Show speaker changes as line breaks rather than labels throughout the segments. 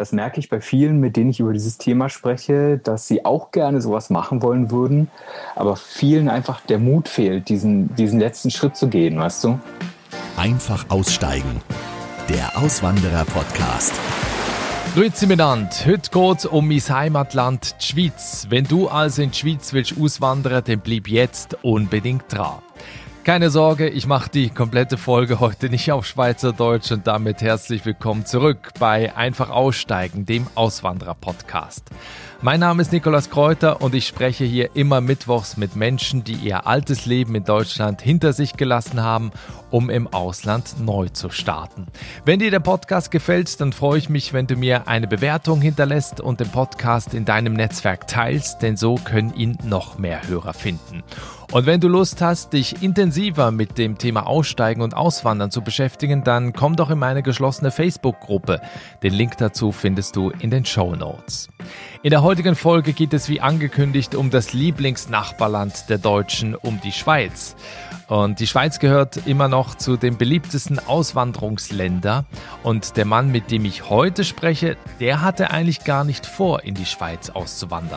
das merke ich bei vielen, mit denen ich über dieses Thema spreche, dass sie auch gerne sowas machen wollen würden, aber vielen einfach der Mut fehlt, diesen letzten Schritt zu gehen, weißt du?
Einfach aussteigen. Der Auswanderer-Podcast.
Grüezi miteinander. Heute geht es um mein Heimatland, die Schweiz. Wenn du also in die Schweiz willst auswandern, dann bleib jetzt unbedingt dran. Keine Sorge, ich mache die komplette Folge heute nicht auf Schweizerdeutsch und damit herzlich willkommen zurück bei Einfach aussteigen, dem Auswanderer-Podcast. Mein Name ist Nikolaus Kräuter und ich spreche hier immer mittwochs mit Menschen, die ihr altes Leben in Deutschland hinter sich gelassen haben, um im Ausland neu zu starten. Wenn dir der Podcast gefällt, dann freue ich mich, wenn du mir eine Bewertung hinterlässt und den Podcast in deinem Netzwerk teilst, denn so können ihn noch mehr Hörer finden. Und wenn du Lust hast, dich intensiver mit dem Thema Aussteigen und Auswandern zu beschäftigen, dann komm doch in meine geschlossene Facebook-Gruppe. Den Link dazu findest du in den Shownotes. In der heutigen Folge geht es wie angekündigt um das Lieblingsnachbarland der Deutschen, um die Schweiz. Und die Schweiz gehört immer noch zu den beliebtesten Auswanderungsländern. Und der Mann, mit dem ich heute spreche, der hatte eigentlich gar nicht vor, in die Schweiz auszuwandern.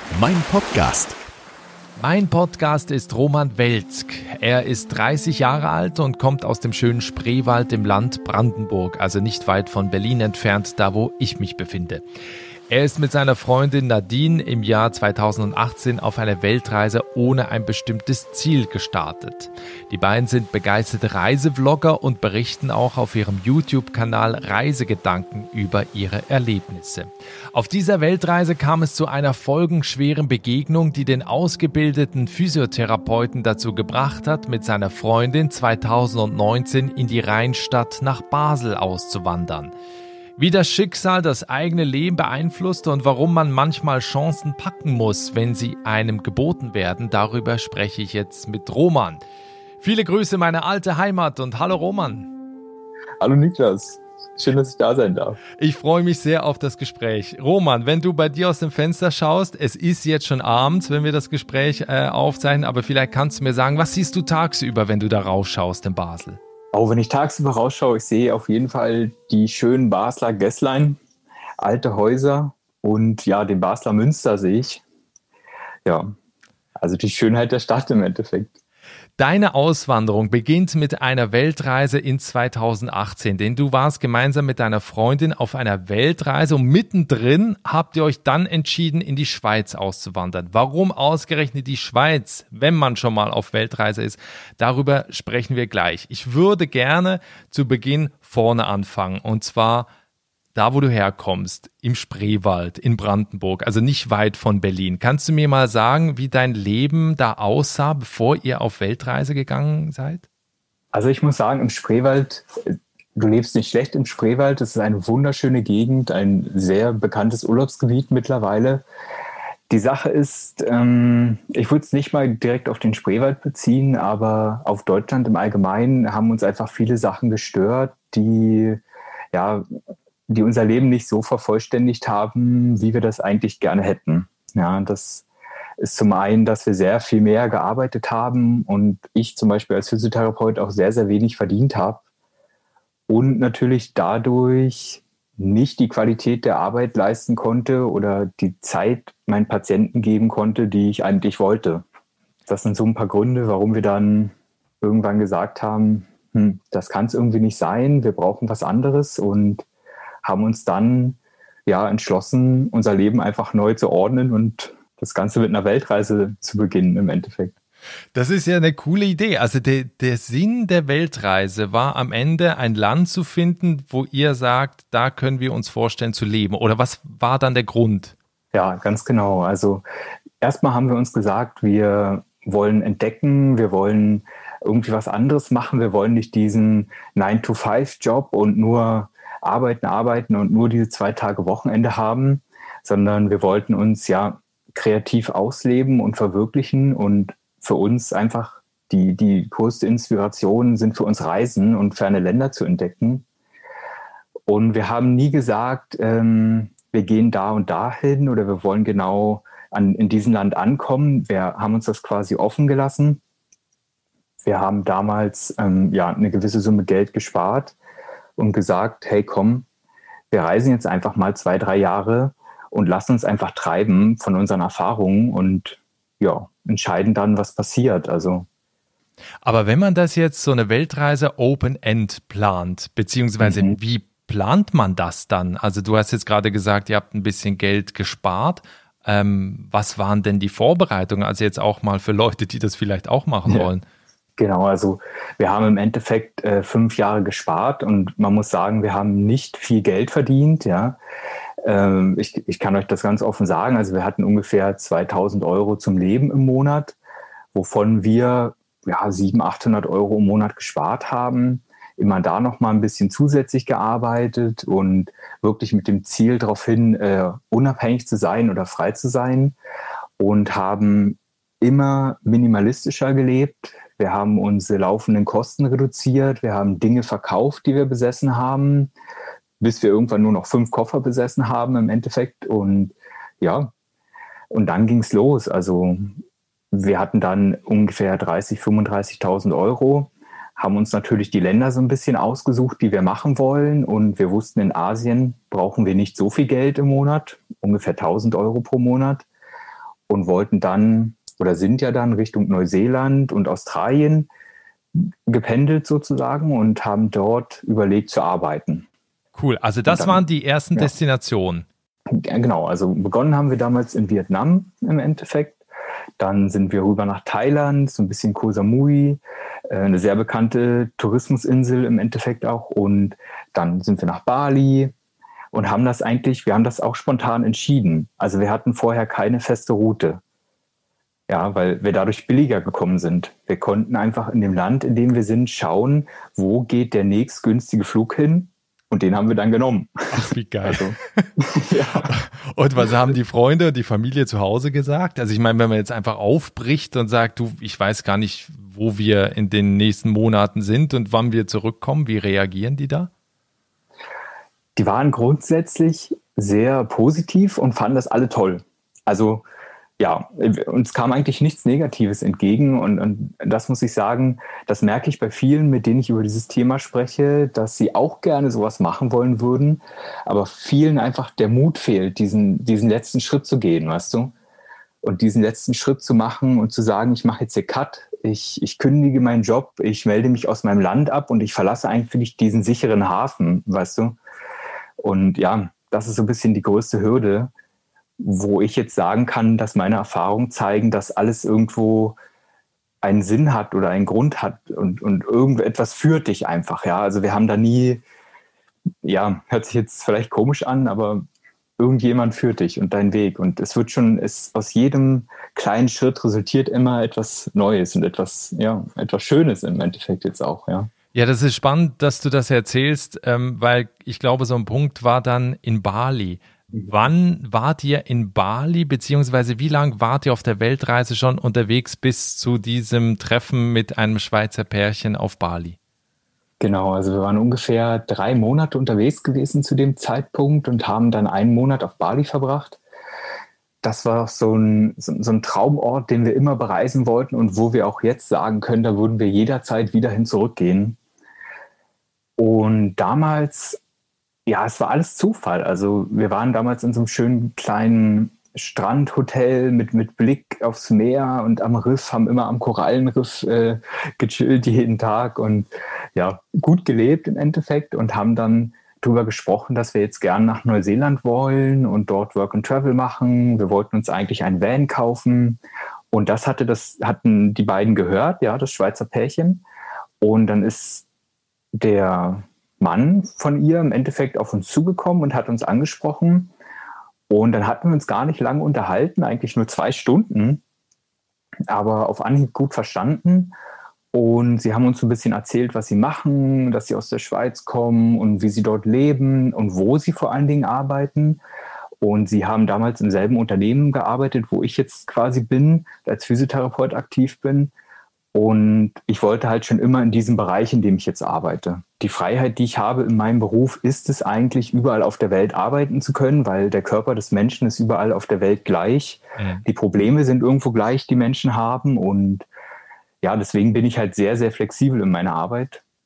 Mein Podcast ist Roman Welzg. Er ist 30 Jahre alt und kommt aus dem schönen Spreewald im Land Brandenburg, also nicht weit von Berlin entfernt, da wo ich mich befinde. Er ist mit seiner Freundin Nadine im Jahr 2018 auf eine Weltreise ohne ein bestimmtes Ziel gestartet. Die beiden sind begeisterte Reisevlogger und berichten auch auf ihrem YouTube-Kanal Reisegedanken über ihre Erlebnisse. Auf dieser Weltreise kam es zu einer folgenschweren Begegnung, die den ausgebildeten Physiotherapeuten dazu gebracht hat, mit seiner Freundin 2019 in die Rheinstadt nach Basel auszuwandern. Wie das Schicksal das eigene Leben beeinflusst und warum man manchmal Chancen packen muss, wenn sie einem geboten werden, darüber spreche ich jetzt mit Roman. Viele Grüße meine alte Heimat und hallo Roman.
Hallo Niklas, schön, dass ich da sein darf.
Ich freue mich sehr auf das Gespräch. Roman, wenn du bei dir aus dem Fenster schaust, es ist jetzt schon abends, wenn wir das Gespräch aufzeichnen, aber vielleicht kannst du mir sagen, was siehst du tagsüber, wenn du da rausschaust in Basel?
Auch wenn ich tagsüber rausschaue, ich sehe auf jeden Fall die schönen Basler Gässlein, alte Häuser und ja, den Basler Münster sehe ich. Ja, also die Schönheit der Stadt im Endeffekt.
Deine Auswanderung beginnt mit einer Weltreise in 2018, denn du warst gemeinsam mit deiner Freundin auf einer Weltreise und mittendrin habt ihr euch dann entschieden, in die Schweiz auszuwandern. Warum ausgerechnet die Schweiz, wenn man schon mal auf Weltreise ist? Darüber sprechen wir gleich. Ich würde gerne zu Beginn vorne anfangen und zwar da, wo du herkommst, im Spreewald in Brandenburg, also nicht weit von Berlin. Kannst du mir mal sagen, wie dein Leben da aussah, bevor ihr auf Weltreise gegangen seid?
Also ich muss sagen, im Spreewald, du lebst nicht schlecht im Spreewald. Es ist eine wunderschöne Gegend, ein sehr bekanntes Urlaubsgebiet mittlerweile. Die Sache ist, ich würde es nicht mal direkt auf den Spreewald beziehen, aber auf Deutschland im Allgemeinen haben uns einfach viele Sachen gestört, die unser Leben nicht so vervollständigt haben, wie wir das eigentlich gerne hätten. Ja, das ist zum einen, dass wir sehr viel mehr gearbeitet haben und ich zum Beispiel als Physiotherapeut auch sehr, sehr wenig verdient habe und natürlich dadurch nicht die Qualität der Arbeit leisten konnte oder die Zeit meinen Patienten geben konnte, die ich eigentlich wollte. Das sind so ein paar Gründe, warum wir dann irgendwann gesagt haben, das kann es irgendwie nicht sein, wir brauchen was anderes und haben uns dann entschlossen, unser Leben einfach neu zu ordnen und das Ganze mit einer Weltreise zu beginnen im Endeffekt.
Das ist ja eine coole Idee. Also der Sinn der Weltreise war am Ende ein Land zu finden, wo ihr sagt, da können wir uns vorstellen zu leben. Oder was war dann der Grund?
Ja, ganz genau. Also erstmal haben wir uns gesagt, wir wollen entdecken, wir wollen irgendwie was anderes machen. Wir wollen nicht diesen 9-to-5-Job und nur arbeiten und nur diese 2 Tage Wochenende haben, sondern wir wollten uns kreativ ausleben und verwirklichen und für uns einfach die größte Inspiration sind für uns Reisen und ferne Länder zu entdecken. Und wir haben nie gesagt, wir gehen da und dahin oder wir wollen genau in diesem Land ankommen. Wir haben uns das quasi offen gelassen. Wir haben damals eine gewisse Summe Geld gespart und gesagt, hey komm, wir reisen jetzt einfach mal 2-3 Jahre und lassen uns einfach treiben von unseren Erfahrungen und ja, entscheiden dann, was passiert. Also
Aber wenn man das jetzt, so eine Weltreise Open-End plant, beziehungsweise wie plant man das dann? Also du hast jetzt gerade gesagt, ihr habt ein bisschen Geld gespart. Was waren denn die Vorbereitungen? Also jetzt auch mal für Leute, die das vielleicht auch machen wollen.
Genau, also wir haben im Endeffekt 5 Jahre gespart und man muss sagen, wir haben nicht viel Geld verdient. Ja. Ich kann euch das ganz offen sagen. Also wir hatten ungefähr 2.000 Euro zum Leben im Monat, wovon wir 700-800 Euro im Monat gespart haben. Immer da noch mal ein bisschen zusätzlich gearbeitet und wirklich mit dem Ziel darauf hin, unabhängig zu sein oder frei zu sein, und haben immer minimalistischer gelebt. Wir haben unsere laufenden Kosten reduziert. Wir haben Dinge verkauft, die wir besessen haben, bis wir irgendwann nur noch 5 Koffer besessen haben im Endeffekt. Und ja, und dann ging es los. Also wir hatten dann ungefähr 30.000, 35.000 Euro, haben uns natürlich die Länder so ein bisschen ausgesucht, die wir machen wollen. Und wir wussten, in Asien brauchen wir nicht so viel Geld im Monat, ungefähr 1.000 Euro pro Monat. Und wollten dann oder sind ja dann Richtung Neuseeland und Australien gependelt sozusagen und haben dort überlegt zu arbeiten.
Cool, also das dann, waren die ersten Destinationen.
Genau, also begonnen haben wir damals in Vietnam im Endeffekt. Dann sind wir rüber nach Thailand, so ein bisschen Koh Samui, eine sehr bekannte Tourismusinsel im Endeffekt auch. Und dann sind wir nach Bali und wir haben das auch spontan entschieden. Also wir hatten vorher keine feste Route. Ja, weil wir dadurch billiger gekommen sind. Wir konnten einfach in dem Land, in dem wir sind, schauen, wo geht der nächstgünstige Flug hin. Und den haben wir dann genommen.
Ach, wie geil. Also, ja. Und was haben die Freunde, die Familie zu Hause gesagt? Also ich meine, wenn man jetzt einfach aufbricht und sagt, du, ich weiß gar nicht, wo wir in den nächsten Monaten sind und wann wir zurückkommen, wie reagieren die da?
Die waren grundsätzlich sehr positiv und fanden das alle toll. Also ja, uns kam eigentlich nichts Negatives entgegen und das muss ich sagen, das merke ich bei vielen, mit denen ich über dieses Thema spreche, dass sie auch gerne sowas machen wollen würden, aber vielen einfach der Mut fehlt, diesen letzten Schritt zu gehen, weißt du? Und diesen letzten Schritt zu machen und zu sagen, ich mache jetzt hier Cut, ich kündige meinen Job, ich melde mich aus meinem Land ab und ich verlasse eigentlich diesen sicheren Hafen, weißt du? Und ja, das ist so ein bisschen die größte Hürde, wo ich jetzt sagen kann, dass meine Erfahrungen zeigen, dass alles irgendwo einen Sinn hat oder einen Grund hat und irgendetwas führt dich einfach. Ja, also wir haben da nie, ja, hört sich jetzt vielleicht komisch an, aber irgendjemand führt dich und deinen Weg. Und aus jedem kleinen Schritt resultiert immer etwas Neues und etwas Schönes im Endeffekt jetzt auch, ja.
Ja, das ist spannend, dass du das erzählst, weil ich glaube, so ein Punkt war dann in Bali. Wann wart ihr in Bali, beziehungsweise wie lange wart ihr auf der Weltreise schon unterwegs bis zu diesem Treffen mit einem Schweizer Pärchen auf Bali?
Genau, also wir waren ungefähr 3 Monate unterwegs gewesen zu dem Zeitpunkt und haben dann 1 Monat auf Bali verbracht. Das war so ein Traumort, den wir immer bereisen wollten und wo wir auch jetzt sagen können, da würden wir jederzeit wieder hin zurückgehen. Und damals, ja, es war alles Zufall. Also wir waren damals in so einem schönen kleinen Strandhotel mit Blick aufs Meer und am Riff, haben immer am Korallenriff gechillt jeden Tag und ja, gut gelebt im Endeffekt und haben dann darüber gesprochen, dass wir jetzt gern nach Neuseeland wollen und dort Work and Travel machen. Wir wollten uns eigentlich einen Van kaufen und hatten die beiden gehört, ja, das Schweizer Pärchen. Und dann ist der Mann von ihr im Endeffekt auf uns zugekommen und hat uns angesprochen. Und dann hatten wir uns gar nicht lange unterhalten, eigentlich nur 2 Stunden, aber auf Anhieb gut verstanden. Und sie haben uns so ein bisschen erzählt, was sie machen, dass sie aus der Schweiz kommen und wie sie dort leben und wo sie vor allen Dingen arbeiten. Und sie haben damals im selben Unternehmen gearbeitet, wo ich jetzt quasi bin, als Physiotherapeut aktiv bin. Und ich wollte halt schon immer in diesem Bereich, in dem ich jetzt arbeite. Die Freiheit, die ich habe in meinem Beruf, ist es eigentlich, überall auf der Welt arbeiten zu können, weil der Körper des Menschen ist überall auf der Welt gleich. Mhm. Die Probleme sind irgendwo gleich, die Menschen haben. Und ja, deswegen bin ich halt sehr, sehr flexibel in meiner Arbeit.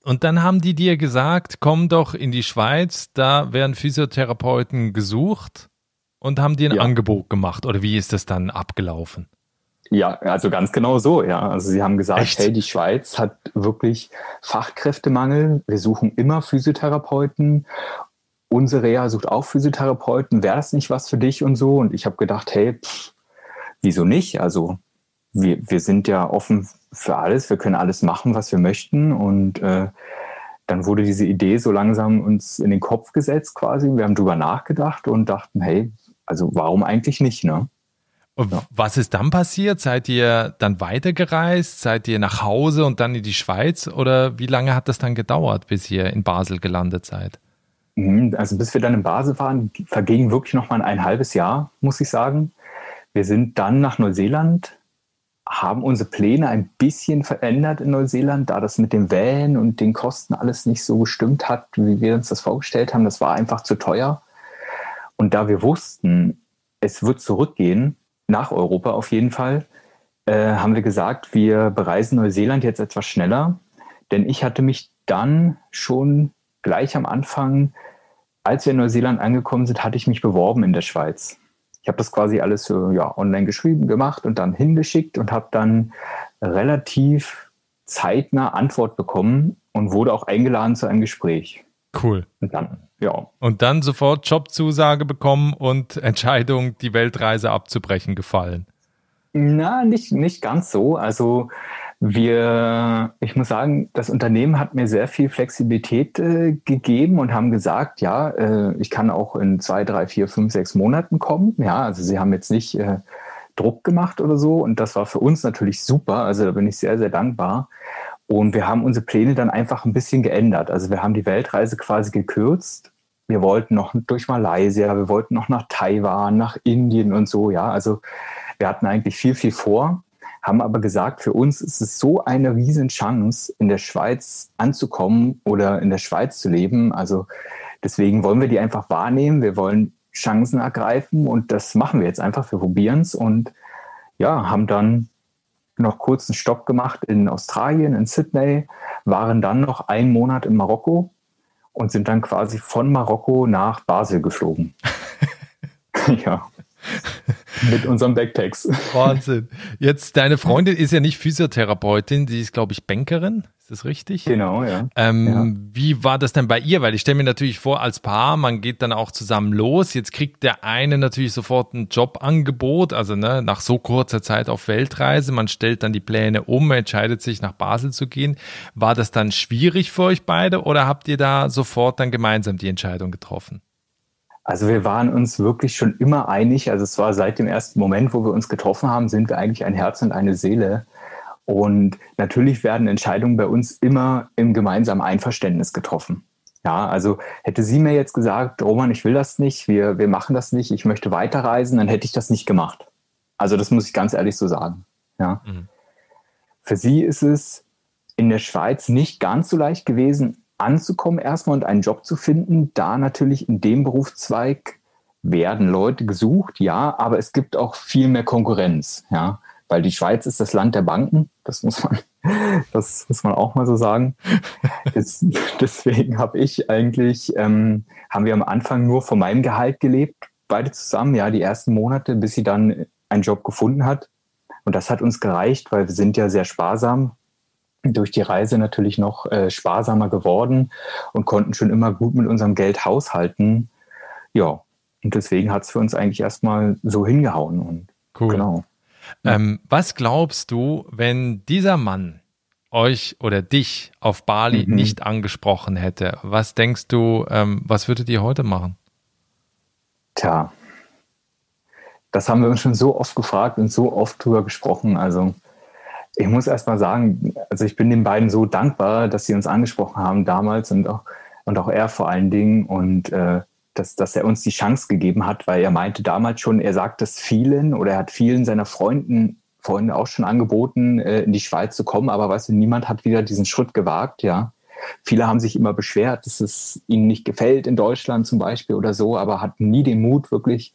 Und dann haben die dir gesagt, komm doch in die Schweiz, da werden Physiotherapeuten gesucht und haben dir ein Angebot gemacht. Oder wie ist das dann abgelaufen?
Ja, also ganz genau so, ja. Also sie haben gesagt,
Echt?
hey, die Schweiz hat wirklich Fachkräftemangel. Wir suchen immer Physiotherapeuten. Unsere Reha sucht auch Physiotherapeuten. Wäre das nicht was für dich und so? Und ich habe gedacht, hey, wieso nicht? Also wir sind ja offen für alles. Wir können alles machen, was wir möchten. Und dann wurde diese Idee so langsam uns in den Kopf gesetzt quasi. Wir haben drüber nachgedacht und dachten, hey, also warum eigentlich nicht, ne?
Und was ist dann passiert? Seid ihr dann weitergereist? Seid ihr nach Hause und dann in die Schweiz? Oder wie lange hat das dann gedauert, bis ihr in Basel gelandet seid?
Also bis wir dann in Basel waren, verging wirklich noch mal ein halbes Jahr, muss ich sagen. Wir sind dann nach Neuseeland, haben unsere Pläne ein bisschen verändert in Neuseeland, da das mit dem Van und den Kosten alles nicht so gestimmt hat, wie wir uns das vorgestellt haben. Das war einfach zu teuer. Und da wir wussten, es wird zurückgehen, nach Europa auf jeden Fall, haben wir gesagt, wir bereisen Neuseeland jetzt etwas schneller. Denn ich hatte mich dann schon gleich am Anfang, als wir in Neuseeland angekommen sind, hatte ich mich beworben in der Schweiz. Ich habe das quasi alles online geschrieben, gemacht und dann hingeschickt und habe dann relativ zeitnah Antwort bekommen und wurde auch eingeladen zu einem Gespräch.
Cool. Und dann sofort Jobzusage bekommen und Entscheidung, die Weltreise abzubrechen, gefallen.
Na, nicht ganz so. Also ich muss sagen, das Unternehmen hat mir sehr viel Flexibilität gegeben und haben gesagt, ich kann auch in 2, 3, 4, 5, 6 Monaten kommen. Ja, also sie haben jetzt nicht Druck gemacht oder so und das war für uns natürlich super. Also da bin ich sehr, sehr dankbar. Und wir haben unsere Pläne dann einfach ein bisschen geändert. Also wir haben die Weltreise quasi gekürzt. Wir wollten noch durch Malaysia, wir wollten noch nach Taiwan, nach Indien und so. Ja, also wir hatten eigentlich viel, viel vor, haben aber gesagt, für uns ist es so eine riesen Chance, in der Schweiz anzukommen oder in der Schweiz zu leben. Also deswegen wollen wir die einfach wahrnehmen. Wir wollen Chancen ergreifen und das machen wir jetzt einfach. Wir probieren es und haben dann noch kurz einen Stopp gemacht in Australien, in Sydney, waren dann noch einen Monat in Marokko und sind dann quasi von Marokko nach Basel geflogen. Ja, mit unseren Backpacks.
Wahnsinn. Jetzt, deine Freundin ist ja nicht Physiotherapeutin, die ist, glaube ich, Bankerin. Ist das richtig?
Genau, ja.
Wie war das denn bei ihr? Weil ich stelle mir natürlich vor, als Paar, man geht dann auch zusammen los. Jetzt kriegt der eine natürlich sofort ein Jobangebot, also nach so kurzer Zeit auf Weltreise. Man stellt dann die Pläne um, entscheidet sich, nach Basel zu gehen. War das dann schwierig für euch beide oder habt ihr da sofort dann gemeinsam die Entscheidung getroffen?
Also wir waren uns wirklich schon immer einig. Also es war seit dem ersten Moment, wo wir uns getroffen haben, sind wir eigentlich ein Herz und eine Seele. Und natürlich werden Entscheidungen bei uns immer im gemeinsamen Einverständnis getroffen. Ja, also hätte sie mir jetzt gesagt, Roman, ich will das nicht, wir machen das nicht, ich möchte weiterreisen, dann hätte ich das nicht gemacht. Also das muss ich ganz ehrlich so sagen. Ja. Für sie ist es in der Schweiz nicht ganz so leicht gewesen, anzukommen erstmal und einen Job zu finden, da natürlich in dem Berufszweig werden Leute gesucht, ja, aber es gibt auch viel mehr Konkurrenz, ja, weil die Schweiz ist das Land der Banken, das muss man auch mal so sagen. Deswegen haben wir am Anfang nur von meinem Gehalt gelebt, beide zusammen, ja, die ersten Monate, bis sie dann einen Job gefunden hat und das hat uns gereicht, weil wir sind ja sehr sparsam, durch die Reise natürlich noch sparsamer geworden und konnten schon immer gut mit unserem Geld haushalten. Ja, und deswegen hat es für uns eigentlich erstmal so hingehauen. Und
cool.
Genau.
Was glaubst du, wenn dieser Mann euch oder dich auf Bali nicht angesprochen hätte? Was denkst du, was würdet ihr heute machen?
Tja, das haben wir uns schon so oft gefragt und so oft drüber gesprochen. Also ich muss erst mal sagen, also ich bin den beiden so dankbar, dass sie uns angesprochen haben damals und auch er vor allen Dingen und dass er uns die Chance gegeben hat, weil er meinte damals schon, er sagt es vielen oder er hat vielen seiner Freunde auch schon angeboten, in die Schweiz zu kommen, aber weißt du, niemand hat wieder diesen Schritt gewagt, ja. Viele haben sich immer beschwert, dass es ihnen nicht gefällt in Deutschland zum Beispiel oder so, aber hatten nie den Mut wirklich,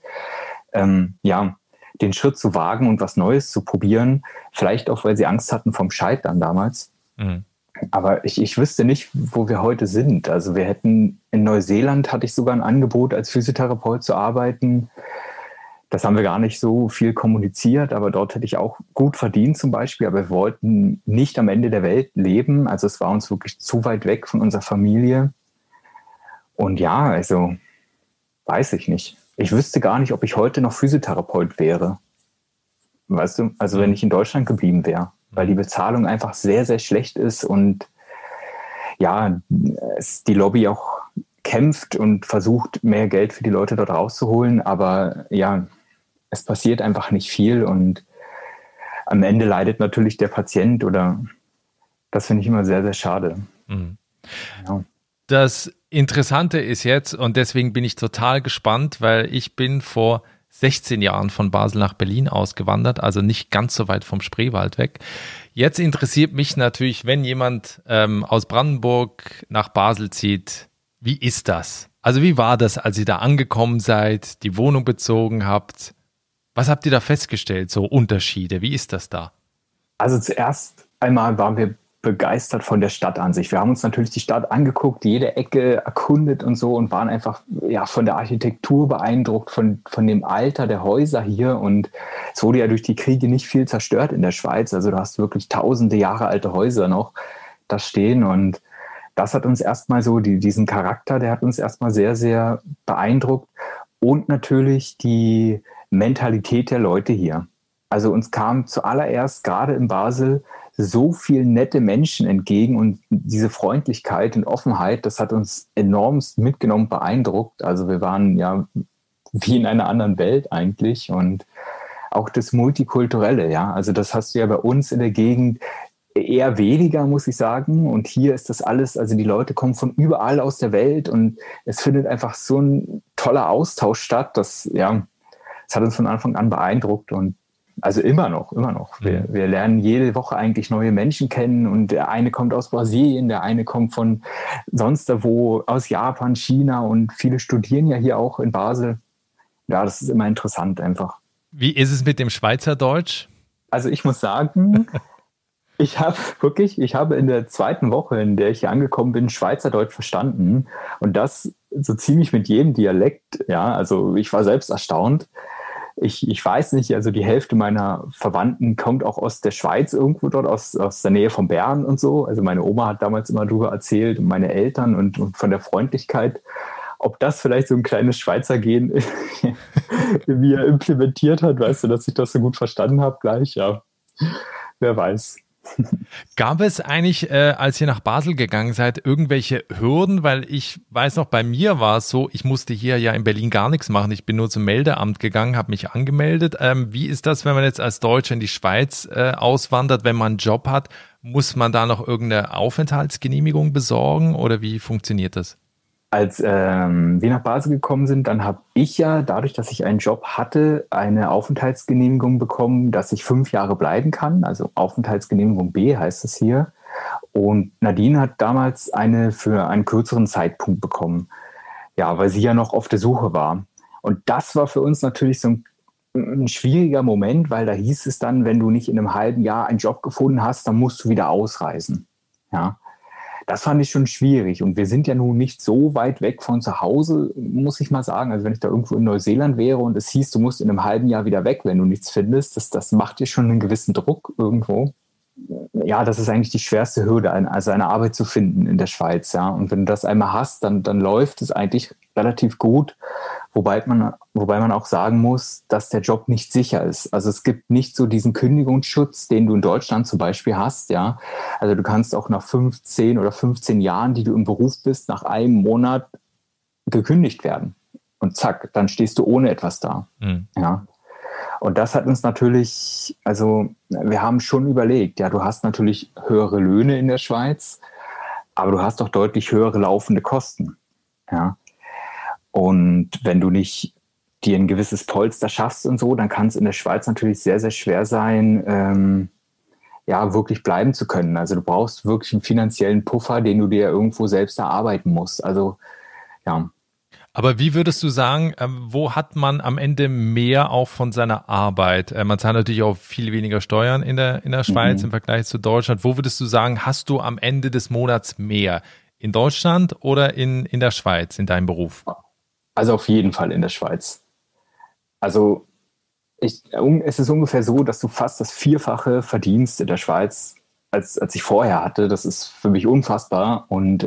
den Schritt zu wagen und was Neues zu probieren. Vielleicht auch, weil sie Angst hatten vom Scheitern damals. Aber ich wüsste nicht, wo wir heute sind. Also wir hätten in Neuseeland, hatte ich sogar ein Angebot, als Physiotherapeut zu arbeiten. Das haben wir gar nicht so viel kommuniziert, aber dort hätte ich auch gut verdient zum Beispiel. Aber wir wollten nicht am Ende der Welt leben. Also es war uns wirklich zu weit weg von unserer Familie. Und ja, also weiß ich nicht. Ich wüsste gar nicht, ob ich heute noch Physiotherapeut wäre. Weißt du, also wenn ich in Deutschland geblieben wäre, weil die Bezahlung einfach sehr, sehr schlecht ist und ja, die Lobby auch kämpft und versucht, mehr Geld für die Leute dort rauszuholen. Aber ja, es passiert einfach nicht viel und am Ende leidet natürlich der Patient oder das finde ich immer sehr, sehr schade.
Mhm.
Ja.
Das Interessante ist jetzt, und deswegen bin ich total gespannt, weil ich bin vor 16 Jahren von Basel nach Berlin ausgewandert, also nicht ganz so weit vom Spreewald weg. Jetzt interessiert mich natürlich, wenn jemand aus Brandenburg nach Basel zieht, wie ist das? Also wie war das, als ihr da angekommen seid, die Wohnung bezogen habt? Was habt ihr da festgestellt, so Unterschiede? Wie ist das da?
Also zuerst einmal waren wir begeistert von der Stadt an sich. Wir haben uns natürlich die Stadt angeguckt, jede Ecke erkundet und so und waren einfach ja von der Architektur beeindruckt, von dem Alter der Häuser hier. Und es wurde ja durch die Kriege nicht viel zerstört in der Schweiz. Also du hast wirklich tausende Jahre alte Häuser noch da stehen. Und das hat uns erstmal so, diesen Charakter, der hat uns erstmal sehr, sehr beeindruckt. Und natürlich die Mentalität der Leute hier. Also uns kam zuallererst gerade in Basel so viele nette Menschen entgegen und diese Freundlichkeit und Offenheit, das hat uns enormst mitgenommen, beeindruckt. Also wir waren ja wie in einer anderen Welt eigentlich und auch das Multikulturelle, ja. Also das hast du ja bei uns in der Gegend eher weniger, muss ich sagen. Und hier ist das alles, also die Leute kommen von überall aus der Welt und es findet einfach so ein toller Austausch statt, das hat uns von Anfang an beeindruckt und also immer noch. Wir lernen jede Woche eigentlich neue Menschen kennen und der eine kommt aus Brasilien, der eine kommt von sonst wo, aus Japan, China und viele studieren ja hier auch in Basel. Ja, das ist immer interessant einfach.
Wie ist es mit dem Schweizerdeutsch?
Also ich muss sagen, ich habe in der zweiten Woche, in der ich hier angekommen bin, Schweizerdeutsch verstanden und das so ziemlich mit jedem Dialekt. Ja, also ich war selbst erstaunt. Ich weiß nicht, also die Hälfte meiner Verwandten kommt auch aus der Schweiz irgendwo dort, aus der Nähe von Bern und so. Also meine Oma hat damals immer darüber erzählt und meine Eltern und von der Freundlichkeit. Ob das vielleicht so ein kleines Schweizer Gen in mir implementiert hat, weißt du, dass ich das so gut verstanden habe gleich, ja, wer weiß.
Gab es eigentlich, als ihr nach Basel gegangen seid, irgendwelche Hürden? Weil ich weiß noch, bei mir war es so, ich musste hier ja in Berlin gar nichts machen. Ich bin nur zum Meldeamt gegangen, habe mich angemeldet. Wie ist das, wenn man jetzt als Deutscher in die Schweiz auswandert, wenn man einen Job hat? Muss man da noch irgendeine Aufenthaltsgenehmigung besorgen oder wie funktioniert das?
Als wir nach Basel gekommen sind, dann habe ich ja, dadurch, dass ich einen Job hatte, eine Aufenthaltsgenehmigung bekommen, dass ich 5 Jahre bleiben kann. Also Aufenthaltsgenehmigung B heißt es hier. Und Nadine hat damals eine für einen kürzeren Zeitpunkt bekommen. Ja, weil sie ja noch auf der Suche war. Und das war für uns natürlich so ein schwieriger Moment, weil da hieß es dann, wenn du nicht in einem halben Jahr einen Job gefunden hast, dann musst du wieder ausreisen. Ja. Das fand ich schon schwierig und wir sind ja nun nicht so weit weg von zu Hause, muss ich mal sagen. Also wenn ich da irgendwo in Neuseeland wäre und es hieß, du musst in einem halben Jahr wieder weg, wenn du nichts findest, das macht dir schon einen gewissen Druck irgendwo. Ja, das ist eigentlich die schwerste Hürde, also eine Arbeit zu finden in der Schweiz. Ja. Und wenn du das einmal hast, dann läuft es eigentlich relativ gut. Wobei man auch sagen muss, dass der Job nicht sicher ist. Also es gibt nicht so diesen Kündigungsschutz, den du in Deutschland zum Beispiel hast. Ja. Also du kannst auch nach 15 oder 15 Jahren, die du im Beruf bist, nach einem Monat gekündigt werden. Und zack, dann stehst du ohne etwas da. Mhm. Ja. Und das hat uns natürlich, also wir haben schon überlegt, ja, du hast natürlich höhere Löhne in der Schweiz, aber du hast doch deutlich höhere laufende Kosten. Ja. Und wenn du nicht dir ein gewisses Polster schaffst und so, dann kann es in der Schweiz natürlich sehr, sehr schwer sein, wirklich bleiben zu können. Also du brauchst wirklich einen finanziellen Puffer, den du dir irgendwo selbst erarbeiten musst. Also, ja.
Aber wie würdest du sagen, wo hat man am Ende mehr auch von seiner Arbeit? Man zahlt natürlich auch viel weniger Steuern in der Schweiz im Vergleich zu Deutschland. Wo würdest du sagen, hast du am Ende des Monats mehr? In Deutschland oder in der Schweiz, in deinem Beruf?
Also auf jeden Fall in der Schweiz. Also es ist ungefähr so, dass du fast das Vierfache verdienst in der Schweiz, als ich vorher hatte. Das ist für mich unfassbar. Und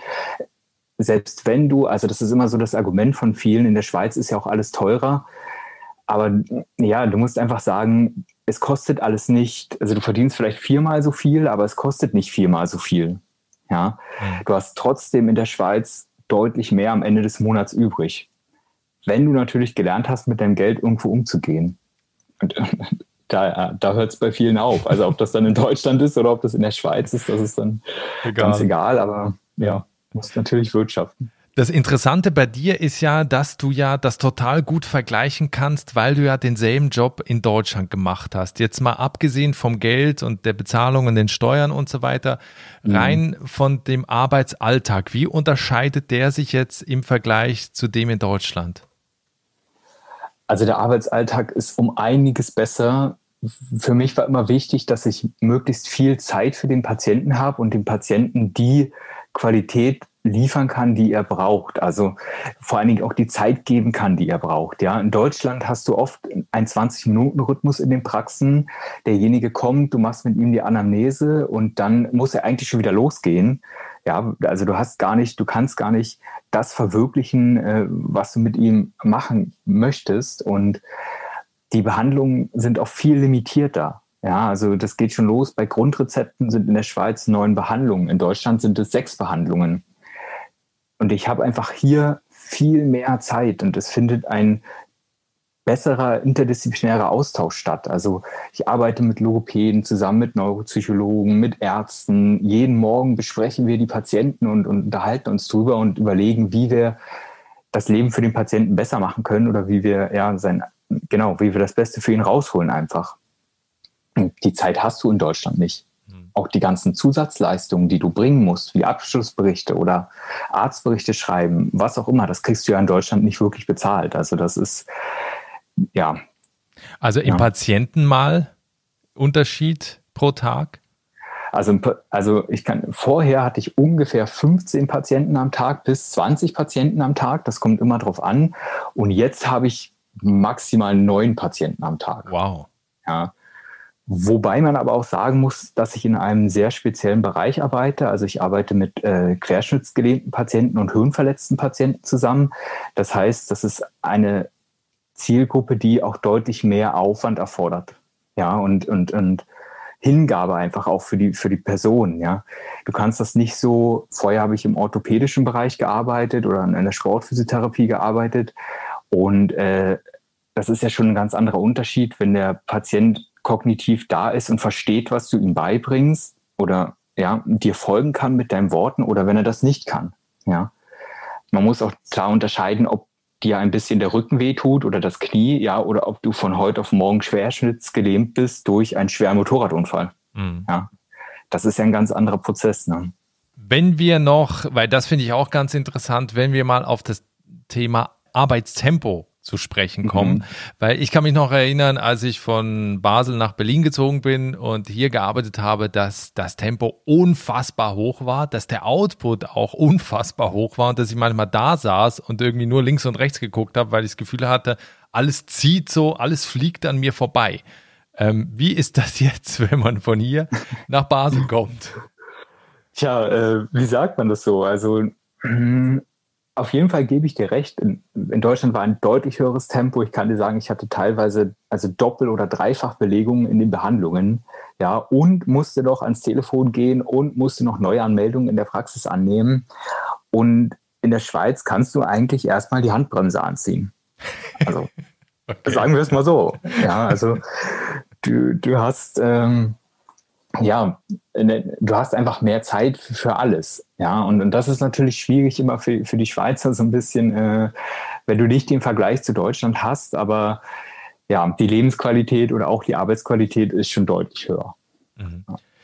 selbst wenn du, also das ist immer so das Argument von vielen, in der Schweiz ist ja auch alles teurer. Aber ja, du musst einfach sagen, es kostet alles nicht, also du verdienst vielleicht 4-mal so viel, aber es kostet nicht 4-mal so viel. Ja, du hast trotzdem in der Schweiz deutlich mehr am Ende des Monats übrig. Wenn du natürlich gelernt hast, mit deinem Geld irgendwo umzugehen. Und da hört es bei vielen auf. Also ob das dann in Deutschland ist oder ob das in der Schweiz ist, das ist dann ganz egal. Aber ja, du musst natürlich wirtschaften.
Das Interessante bei dir ist ja, dass du ja das total gut vergleichen kannst, weil du ja denselben Job in Deutschland gemacht hast. Jetzt mal abgesehen vom Geld und der Bezahlung und den Steuern und so weiter, rein von dem Arbeitsalltag. Wie unterscheidet der sich jetzt im Vergleich zu dem in Deutschland?
Also der Arbeitsalltag ist um einiges besser. Für mich war immer wichtig, dass ich möglichst viel Zeit für den Patienten habe und dem Patienten die Qualität liefern kann, die er braucht. Also vor allen Dingen auch die Zeit geben kann, die er braucht. Ja, in Deutschland hast du oft einen 20-Minuten-Rhythmus in den Praxen. Derjenige kommt, du machst mit ihm die Anamnese und dann muss er eigentlich schon wieder losgehen. Ja, also du kannst gar nicht das verwirklichen, was du mit ihm machen möchtest. Und die Behandlungen sind auch viel limitierter. Ja, also das geht schon los. Bei Grundrezepten sind in der Schweiz 9 Behandlungen. In Deutschland sind es 6 Behandlungen. Und ich habe einfach hier viel mehr Zeit und es findet ein besserer interdisziplinärer Austausch statt. Also ich arbeite mit Logopäden zusammen, mit Neuropsychologen, mit Ärzten. Jeden Morgen besprechen wir die Patienten und unterhalten uns drüber und überlegen, wie wir das Leben für den Patienten besser machen können oder wie wir wie wir das Beste für ihn rausholen einfach. Und die Zeit hast du in Deutschland nicht. Auch die ganzen Zusatzleistungen, die du bringen musst, wie Abschlussberichte oder Arztberichte schreiben, was auch immer, das kriegst du ja in Deutschland nicht wirklich bezahlt. Also das ist, ja.
Also im Patientenmal Unterschied pro Tag?
Vorher hatte ich ungefähr 15 Patienten am Tag bis 20 Patienten am Tag. Das kommt immer drauf an. Und jetzt habe ich maximal 9 Patienten am Tag.
Wow.
Ja. Wobei man aber auch sagen muss, dass ich in einem sehr speziellen Bereich arbeite. Also ich arbeite mit querschnittsgelähmten Patienten und hirnverletzten Patienten zusammen. Das heißt, das ist eine Zielgruppe, die auch deutlich mehr Aufwand erfordert. Ja, und Hingabe einfach auch für die Person. Ja, du kannst das nicht so. Vorher habe ich im orthopädischen Bereich gearbeitet oder in der Sportphysiotherapie gearbeitet. Und das ist ja schon ein ganz anderer Unterschied, wenn der Patient kognitiv da ist und versteht, was du ihm beibringst oder dir folgen kann mit deinen Worten oder wenn er das nicht kann. Ja, man muss auch klar unterscheiden, ob dir ein bisschen der Rücken wehtut oder das Knie, ja, oder ob du von heute auf morgen querschnittsgelähmt bist durch einen schweren Motorradunfall. Ja, das ist ja ein ganz anderer Prozess. Ne?
Wenn wir noch, weil das finde ich auch ganz interessant, wenn wir mal auf das Thema Arbeitstempo zu sprechen kommen, weil ich kann mich noch erinnern, als ich von Basel nach Berlin gezogen bin und hier gearbeitet habe, dass das Tempo unfassbar hoch war, dass der Output auch unfassbar hoch war und dass ich manchmal da saß und irgendwie nur links und rechts geguckt habe, weil ich das Gefühl hatte, alles zieht so, alles fliegt an mir vorbei. Wie ist das jetzt, wenn man von hier nach Basel kommt?
Tja, wie sagt man das so? Also auf jeden Fall gebe ich dir recht. In Deutschland war ein deutlich höheres Tempo. Ich kann dir sagen, ich hatte teilweise Doppel- oder Dreifachbelegungen in den Behandlungen, ja, und musste noch ans Telefon gehen und musste noch Neuanmeldungen in der Praxis annehmen. Und in der Schweiz kannst du eigentlich erstmal die Handbremse anziehen. Also okay. Sagen wir es mal so. Ja, also du hast du hast einfach mehr Zeit für alles. Ja, und das ist natürlich schwierig immer für die Schweizer so ein bisschen, wenn du nicht den Vergleich zu Deutschland hast, aber ja, die Lebensqualität oder auch die Arbeitsqualität ist schon deutlich höher.
Mhm.
Ja.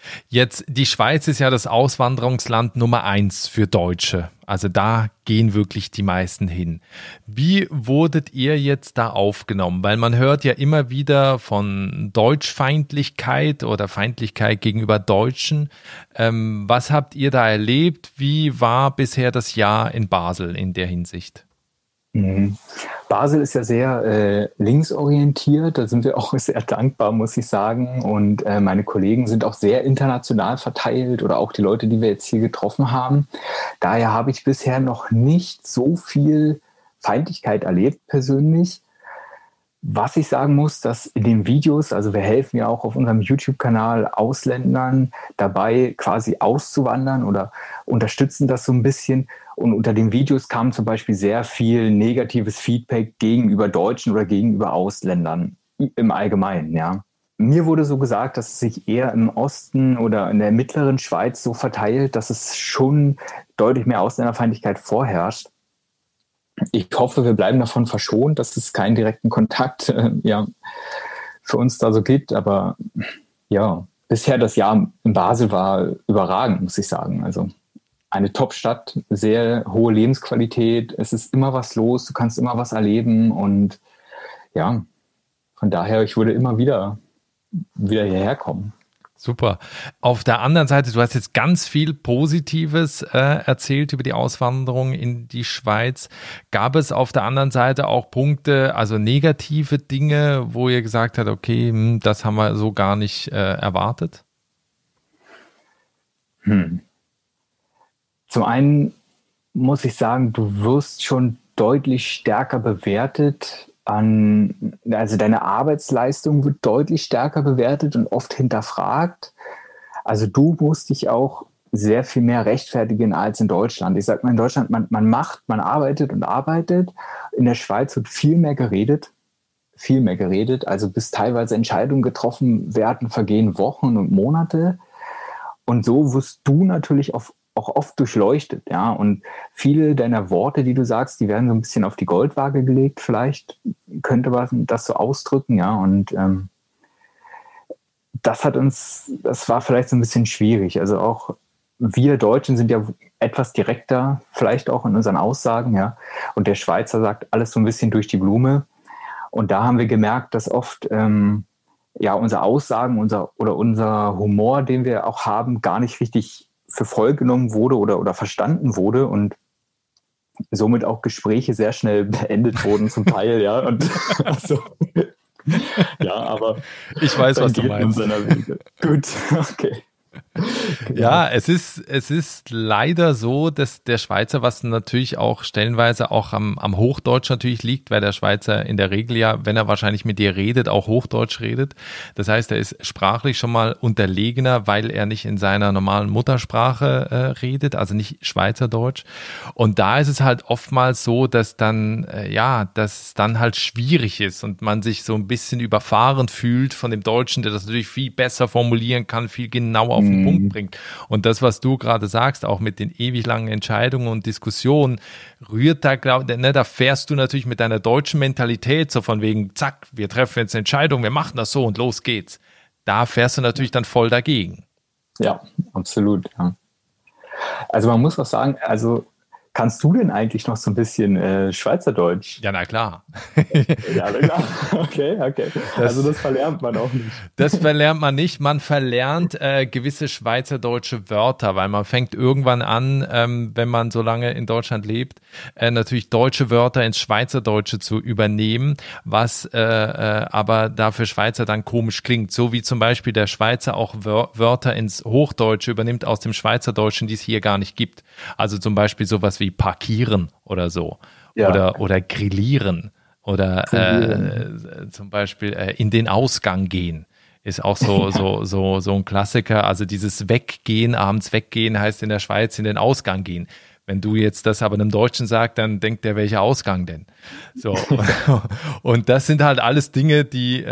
Jetzt, die Schweiz ist ja das Auswanderungsland Nummer 1 für Deutsche. Also da gehen wirklich die meisten hin. Wie wurdet ihr jetzt da aufgenommen? Weil man hört ja immer wieder von Deutschfeindlichkeit oder Feindlichkeit gegenüber Deutschen. Was habt ihr da erlebt? Wie war bisher das Jahr in Basel in der Hinsicht?
Basel ist ja sehr linksorientiert, da sind wir auch sehr dankbar, muss ich sagen. Und meine Kollegen sind auch sehr international verteilt oder auch die Leute, die wir jetzt hier getroffen haben. Daher habe ich bisher noch nicht so viel Feindlichkeit erlebt persönlich. Was ich sagen muss, dass in den Videos, also wir helfen ja auch auf unserem YouTube-Kanal Ausländern dabei quasi auszuwandern oder unterstützen das so ein bisschen. Und unter den Videos kam zum Beispiel sehr viel negatives Feedback gegenüber Deutschen oder gegenüber Ausländern im Allgemeinen, ja. Mir wurde so gesagt, dass es sich eher im Osten oder in der mittleren Schweiz so verteilt, dass es schon deutlich mehr Ausländerfeindlichkeit vorherrscht. Ich hoffe, wir bleiben davon verschont, dass es keinen direkten Kontakt für uns da so gibt. Aber ja, bisher das Jahr in Basel war überragend, muss ich sagen. Also eine Top-Stadt, sehr hohe Lebensqualität. Es ist immer was los, du kannst immer was erleben. Und ja, von daher, ich würde immer wieder hierher kommen.
Super. Auf der anderen Seite, du hast jetzt ganz viel Positives erzählt über die Auswanderung in die Schweiz. Gab es auf der anderen Seite auch Punkte, also negative Dinge, wo ihr gesagt habt, okay, das haben wir so gar nicht erwartet?
Zum einen muss ich sagen, du wirst schon deutlich stärker bewertet. Also deine Arbeitsleistung wird deutlich stärker bewertet und oft hinterfragt. Also du musst dich auch sehr viel mehr rechtfertigen als in Deutschland. Ich sag mal, in Deutschland, man arbeitet und arbeitet. In der Schweiz wird viel mehr geredet. Also bis teilweise Entscheidungen getroffen werden, vergehen Wochen und Monate. Und so wirst du natürlich auch oft durchleuchtet, ja. Und viele deiner Worte, die du sagst, die werden so ein bisschen auf die Goldwaage gelegt, vielleicht könnte man das so ausdrücken, ja. Und das war vielleicht so ein bisschen schwierig. Also auch wir Deutschen sind ja etwas direkter, vielleicht auch in unseren Aussagen, ja. Und der Schweizer sagt alles so ein bisschen durch die Blume. Und da haben wir gemerkt, dass oft unsere Aussagen, unser Humor, den wir auch haben, gar nicht richtig für voll genommen wurde oder verstanden wurde und somit auch Gespräche sehr schnell beendet wurden zum Teil, ja. Und also, ja, aber
ich weiß, was du meinst.
Gut, okay.
Genau. Ja, es ist leider so, dass der Schweizer, was natürlich auch stellenweise auch am Hochdeutsch natürlich liegt, weil der Schweizer in der Regel ja, wenn er wahrscheinlich mit dir redet, auch Hochdeutsch redet. Das heißt, er ist sprachlich schon mal unterlegener, weil er nicht in seiner normalen Muttersprache redet, also nicht Schweizerdeutsch. Und da ist es halt oftmals so, dass dann, dass es dann halt schwierig ist und man sich so ein bisschen überfahren fühlt von dem Deutschen, der das natürlich viel besser formulieren kann, viel genauer auf den Punkt bringt. Und das, was du gerade sagst, auch mit den ewig langen Entscheidungen und Diskussionen, rührt da, da fährst du natürlich mit deiner deutschen Mentalität so von wegen, zack, wir treffen jetzt eine Entscheidung, wir machen das so und los geht's. Da fährst du natürlich dann voll dagegen.
Ja, absolut. Ja. Also man muss auch sagen, kannst du denn eigentlich noch so ein bisschen Schweizerdeutsch?
Ja, na klar.
Ja, na klar. Okay. Das verlernt man auch nicht.
Das verlernt man nicht. Man verlernt gewisse schweizerdeutsche Wörter, weil man fängt irgendwann an, wenn man so lange in Deutschland lebt, natürlich deutsche Wörter ins Schweizerdeutsche zu übernehmen, was aber da für Schweizer dann komisch klingt. So wie zum Beispiel der Schweizer auch Wörter ins Hochdeutsche übernimmt aus dem Schweizerdeutschen, die es hier gar nicht gibt. Also zum Beispiel sowas wie parkieren oder so, ja. oder grillieren oder zum Beispiel in den Ausgang gehen ist auch so ein Klassiker. Also dieses Weggehen, abends weggehen heißt in der Schweiz in den Ausgang gehen. Wenn du jetzt das aber einem Deutschen sagst, dann denkt der, welcher Ausgang denn? So. Und das sind halt alles Dinge, die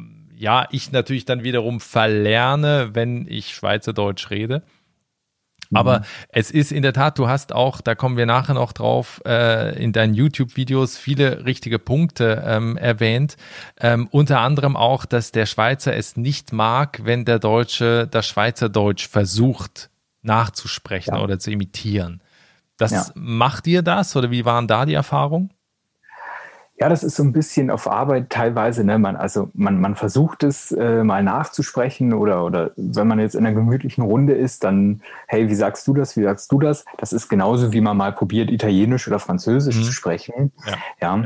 ich natürlich dann wiederum verlerne, wenn ich Schweizerdeutsch rede. Aber es ist in der Tat, du hast auch, da kommen wir nachher noch drauf, in deinen YouTube-Videos viele richtige Punkte erwähnt. Unter anderem auch, dass der Schweizer es nicht mag, wenn der Deutsche das Schweizerdeutsch versucht nachzusprechen oder zu imitieren. Macht ihr das oder wie waren da die Erfahrungen?
Ja, das ist so ein bisschen auf Arbeit teilweise, ne? Man versucht es mal nachzusprechen oder wenn man jetzt in einer gemütlichen Runde ist, dann, hey, wie sagst du das, wie sagst du das? Das ist genauso, wie man mal probiert, Italienisch oder Französisch zu sprechen. Ja.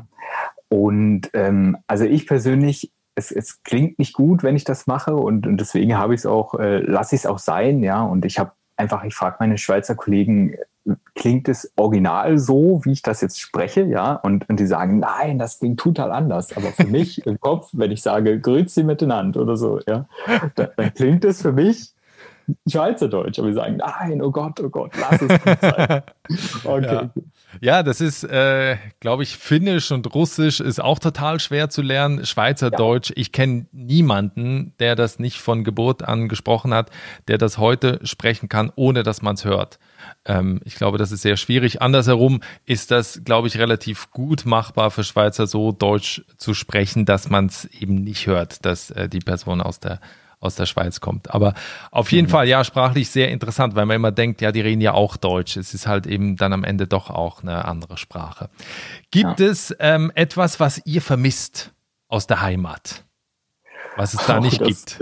Und also ich persönlich, es klingt nicht gut, wenn ich das mache und deswegen lasse ich es auch sein, ja. Und ich frage meine Schweizer Kollegen, klingt es original so, wie ich das jetzt spreche, ja, und die sagen, nein, das klingt total anders, aber für mich im Kopf, wenn ich sage, grüezi miteinander oder so, ja, dann klingt es für mich Schweizerdeutsch, aber wir sagen, nein, oh Gott, lass es gut sein. Okay.
Ja, das ist, glaube ich, Finnisch und Russisch ist auch total schwer zu lernen. Schweizerdeutsch, ich kenne niemanden, der das nicht von Geburt an gesprochen hat, der das heute sprechen kann, ohne dass man es hört. Ich glaube, das ist sehr schwierig. Andersherum ist das, glaube ich, relativ gut machbar für Schweizer, so Deutsch zu sprechen, dass man es eben nicht hört, dass die Person aus der Schweiz kommt. Aber auf jeden Fall, ja, sprachlich sehr interessant, weil man immer denkt, ja, die reden ja auch Deutsch. Es ist halt eben dann am Ende doch auch eine andere Sprache. Gibt es etwas, was ihr vermisst aus der Heimat? Was es da nicht gibt?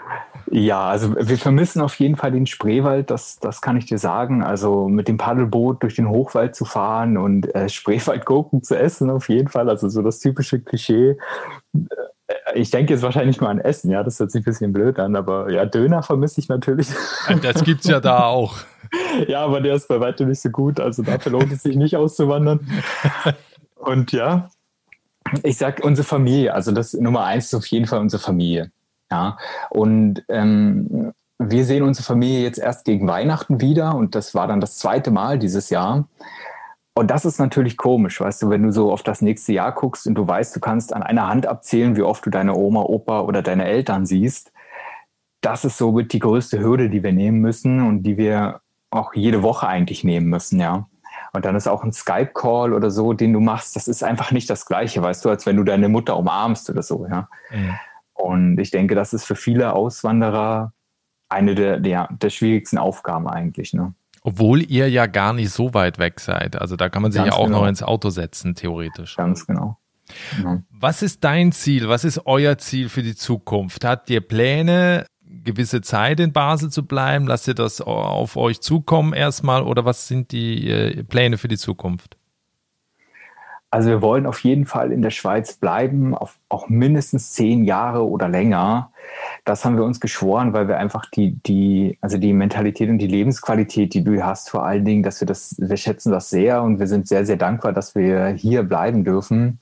Ja, also wir vermissen auf jeden Fall den Spreewald, das kann ich dir sagen. Also mit dem Paddelboot durch den Hochwald zu fahren und Spreewaldgurken zu essen auf jeden Fall. Also so das typische Klischee. Ich denke jetzt wahrscheinlich mal an Essen, ja, das hört sich ein bisschen blöd an, aber ja, Döner vermisse ich natürlich.
Das gibt's ja da auch.
Ja, aber der ist bei weitem nicht so gut, also dafür lohnt es sich nicht auszuwandern. Und ja, ich sag unsere Familie, also das Nummer 1 ist auf jeden Fall unsere Familie. Ja, und wir sehen unsere Familie jetzt erst gegen Weihnachten wieder und das war dann das 2. Mal dieses Jahr. Und das ist natürlich komisch, weißt du, wenn du so auf das nächste Jahr guckst und du weißt, du kannst an einer Hand abzählen, wie oft du deine Oma, Opa oder deine Eltern siehst. Das ist somit die größte Hürde, die wir nehmen müssen und die wir auch jede Woche eigentlich nehmen müssen, ja. Und dann ist auch ein Skype-Call oder so, den du machst, das ist einfach nicht das Gleiche, weißt du, als wenn du deine Mutter umarmst oder so, ja. Mhm. Und ich denke, das ist für viele Auswanderer eine der schwierigsten Aufgaben eigentlich, ne.
Obwohl ihr ja gar nicht so weit weg seid. Also da kann man sich ja auch noch ins Auto setzen, theoretisch.
Ganz genau.
Was ist dein Ziel? Was ist euer Ziel für die Zukunft? Habt ihr Pläne, gewisse Zeit in Basel zu bleiben? Lasst ihr das auf euch zukommen erstmal? Oder was sind die Pläne für die Zukunft?
Also wir wollen auf jeden Fall in der Schweiz bleiben, auch mindestens 10 Jahre oder länger. Das haben wir uns geschworen, weil wir einfach die Mentalität und die Lebensqualität, die du hast, vor allen Dingen, wir schätzen das sehr und wir sind sehr, sehr dankbar, dass wir hier bleiben dürfen.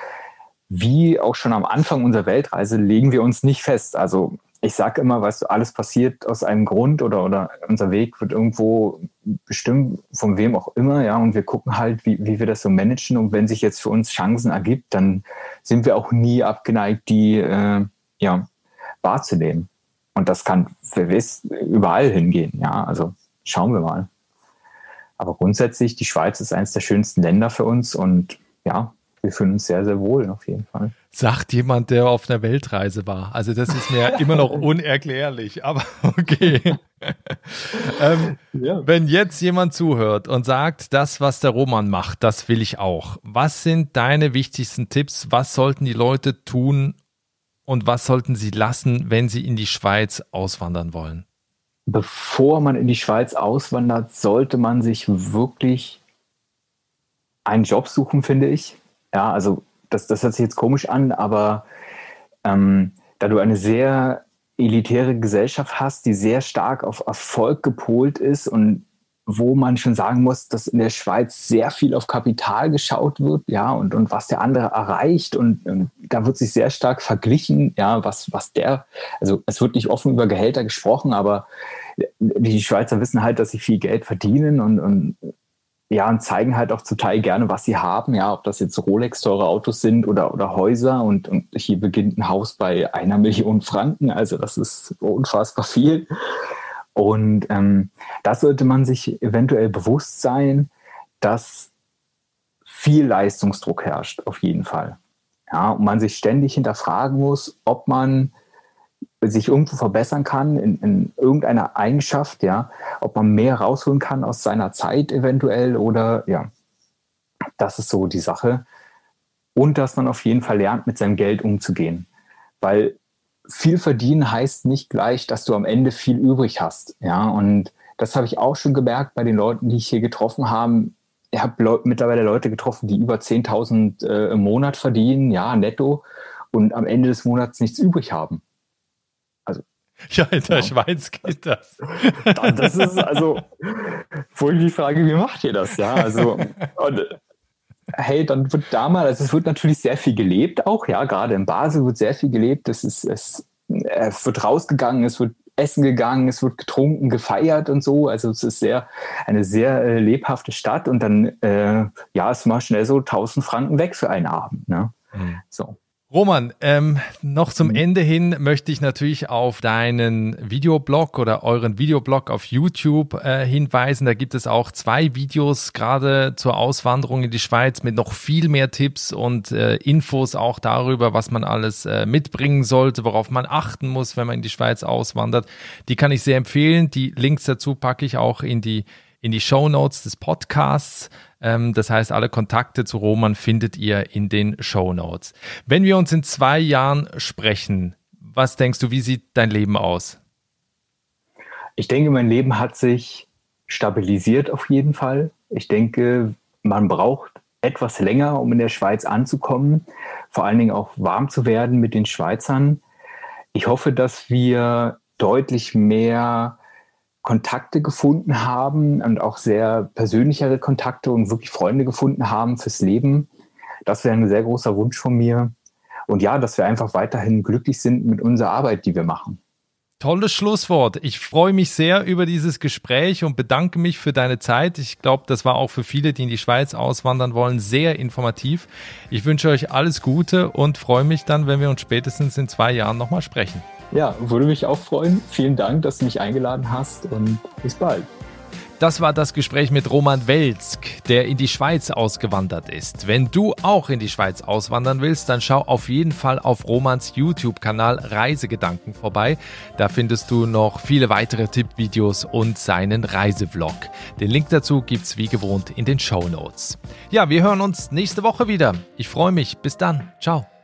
Wie auch schon am Anfang unserer Weltreise legen wir uns nicht fest. Also ich sage immer, weißt du, alles passiert aus einem Grund oder unser Weg wird irgendwo bestimmt, von wem auch immer, ja, und wir gucken halt, wie wir das so managen und wenn sich jetzt für uns Chancen ergibt, dann sind wir auch nie abgeneigt, die wahrzunehmen. Und das kann, wer weiß, überall hingehen, ja, also schauen wir mal. Aber grundsätzlich, die Schweiz ist eines der schönsten Länder für uns und ja, wir fühlen uns sehr, sehr wohl auf jeden Fall.
Sagt jemand, der auf einer Weltreise war. Also das ist mir immer noch unerklärlich, aber okay. Wenn jetzt jemand zuhört und sagt, das, was der Roman macht, das will ich auch. Was sind deine wichtigsten Tipps? Was sollten die Leute tun und was sollten sie lassen, wenn sie in die Schweiz auswandern wollen?
Bevor man in die Schweiz auswandert, sollte man sich wirklich einen Job suchen, finde ich. Ja, also das hört sich jetzt komisch an, aber da du eine sehr elitäre Gesellschaft hast, die sehr stark auf Erfolg gepolt ist und wo man schon sagen muss, dass in der Schweiz sehr viel auf Kapital geschaut wird, ja, und was der andere erreicht und da wird sich sehr stark verglichen, ja, also es wird nicht offen über Gehälter gesprochen, aber die Schweizer wissen halt, dass sie viel Geld verdienen und zeigen halt auch zum Teil gerne, was sie haben, ja, ob das jetzt Rolex teure Autos sind oder Häuser und hier beginnt ein Haus bei 1 Million Franken, also das ist unfassbar viel. Und das sollte man sich eventuell bewusst sein, dass viel Leistungsdruck herrscht, auf jeden Fall. Ja, und man sich ständig hinterfragen muss, ob man sich irgendwo verbessern kann in irgendeiner Eigenschaft, ja, ob man mehr rausholen kann aus seiner Zeit eventuell oder ja, das ist so die Sache. Und dass man auf jeden Fall lernt, mit seinem Geld umzugehen. Weil viel verdienen heißt nicht gleich, dass du am Ende viel übrig hast. Ja, und das habe ich auch schon gemerkt bei den Leuten, die ich hier getroffen habe. Ich habe mittlerweile Leute getroffen, die über 10.000 im Monat verdienen, ja, netto, und am Ende des Monats nichts übrig haben. Also,
ja, in der Schweiz geht das.
Das ist also, wo ich die Frage, wie macht ihr das? Ja, also, und, hey, dann wird es wird natürlich sehr viel gelebt auch, ja, gerade in Basel wird sehr viel gelebt. Es wird rausgegangen, es wird essen gegangen, es wird getrunken, gefeiert und so. Also es ist eine sehr lebhafte Stadt und dann, ist mal schnell so 1.000 Franken weg für einen Abend, ne? So.
Roman, noch zum Ende hin möchte ich natürlich auf deinen Videoblog oder euren Videoblog auf YouTube hinweisen. Da gibt es auch 2 Videos gerade zur Auswanderung in die Schweiz mit noch viel mehr Tipps und Infos auch darüber, was man alles mitbringen sollte, worauf man achten muss, wenn man in die Schweiz auswandert. Die kann ich sehr empfehlen. Die Links dazu packe ich auch in die Shownotes des Podcasts. Das heißt, alle Kontakte zu Roman findet ihr in den Shownotes. Wenn wir uns in 2 Jahren sprechen, was denkst du, wie sieht dein Leben aus?
Ich denke, mein Leben hat sich stabilisiert auf jeden Fall. Ich denke, man braucht etwas länger, um in der Schweiz anzukommen, vor allen Dingen auch warm zu werden mit den Schweizern. Ich hoffe, dass wir deutlich mehr Kontakte gefunden haben und auch sehr persönlichere Kontakte und wirklich Freunde gefunden haben fürs Leben. Das wäre ein sehr großer Wunsch von mir. Und ja, dass wir einfach weiterhin glücklich sind mit unserer Arbeit, die wir machen.
Tolles Schlusswort. Ich freue mich sehr über dieses Gespräch und bedanke mich für deine Zeit. Ich glaube, das war auch für viele, die in die Schweiz auswandern wollen, sehr informativ. Ich wünsche euch alles Gute und freue mich dann, wenn wir uns spätestens in 2 Jahren nochmal sprechen.
Ja, würde mich auch freuen. Vielen Dank, dass du mich eingeladen hast und bis bald.
Das war das Gespräch mit Roman Welzk, der in die Schweiz ausgewandert ist. Wenn du auch in die Schweiz auswandern willst, dann schau auf jeden Fall auf Romans YouTube-Kanal Reisegedanken vorbei. Da findest du noch viele weitere Tippvideos und seinen Reisevlog. Den Link dazu gibt's wie gewohnt in den Shownotes. Ja, wir hören uns nächste Woche wieder. Ich freue mich. Bis dann. Ciao.